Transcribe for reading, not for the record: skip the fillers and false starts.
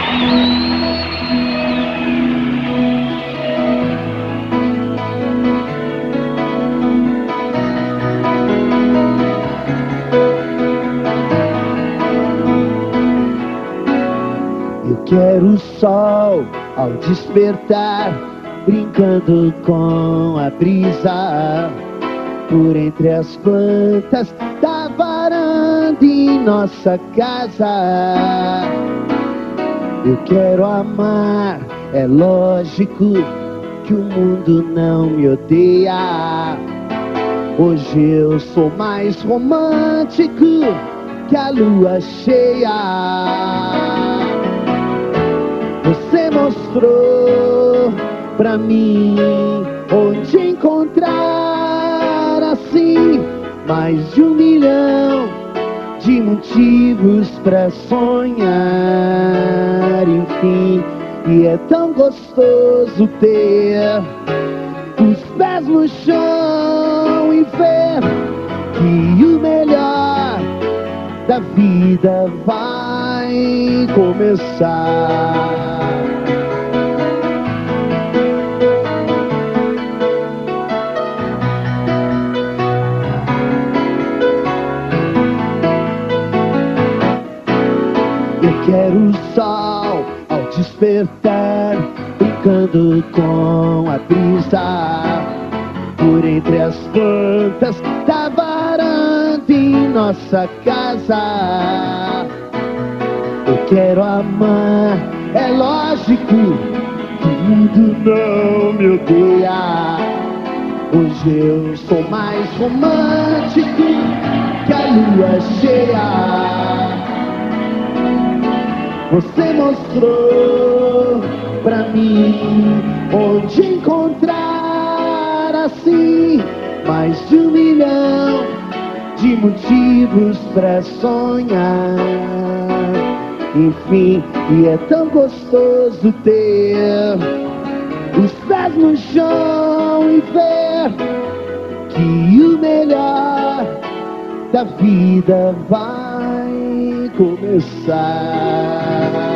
Eu quero o sol ao despertar, brincando com a brisa, por entre as plantas da varanda em nossa casa. Eu quero amar, é lógico que o mundo não me odeia. Hoje eu sou mais romântico que a lua cheia. Você mostrou pra mim onde encontrar assim mais de 1 milhão de motivos pra sonhar, enfim. E é tão gostoso ter os pés no chão e ver que o melhor da vida vai começar. Eu quero o sol ao despertar, brincando com a brisa, por entre as plantas da varanda em nossa casa. Eu quero amar, é lógico que o mundo não me odeia. Hoje eu sou mais romântico que a lua cheia. Você mostrou pra mim onde encontrar assim mais de 1 milhão de motivos pra sonhar, enfim. E é tão gostoso ter os pés no chão e ver que o melhor da vida vai começar.